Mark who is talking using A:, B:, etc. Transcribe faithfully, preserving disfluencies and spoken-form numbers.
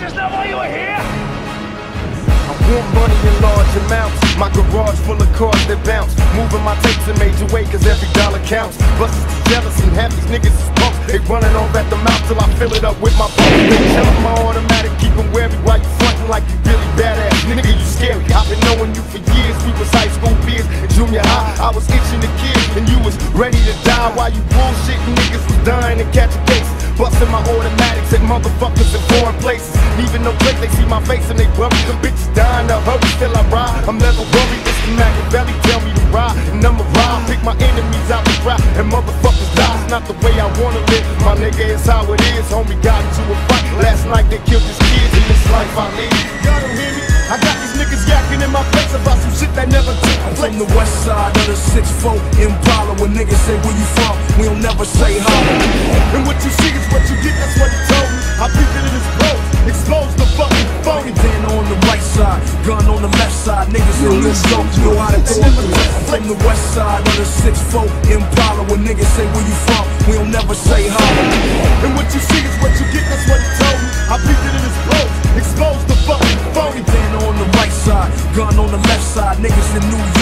A: is that why you were here?
B: I want money in large amounts. My garage full of cars that bounce. Moving my tapes in major way, cause every dollar counts. Busters is jealous and half these niggas is punks. They running off at the mouth till I fill it up with my pump. They tellin' my automatic, keep them wary while you frontin' like you really badass. Nigga, you scary. I've been knowing you for years. We was high school peers. In junior high, I was itching to kill, and you was ready to die while you bullshitting niggas was dying to catch a case. Bustin' my automatics at motherfuckers in foreign places. Even no plate, they see my face and they worry. Them bitches dying to hurry, still I ride. I'm never worried, it's the Machiavelli, tell me to ride. And I'ma ride, pick my enemies out the crowd. And motherfuckers die, it's not the way I wanna live. My nigga, it's how it is, homie got into a fight. Last night they killed his kids, in this life I live. Y'all don't hear me? I got these niggas yakking in my face about some shit that never took place.
C: From the west side of the six four Impala. When niggas say where you from, we don't never say holla.
B: And what you see is what you get, that's what he told me. I peeped it in his clothes, exposed the fucking phony.
C: Then on the right side, gun on the left side. Niggas in New York know how to go through. From the west side of the six four Impala. When niggas say where you from, we don't never say holla.
B: And what you see is what you get, that's what he told me. I peeped it in his clothes, exposed the fucking phony.
C: Then on the right side, gun on the left side. Niggas in New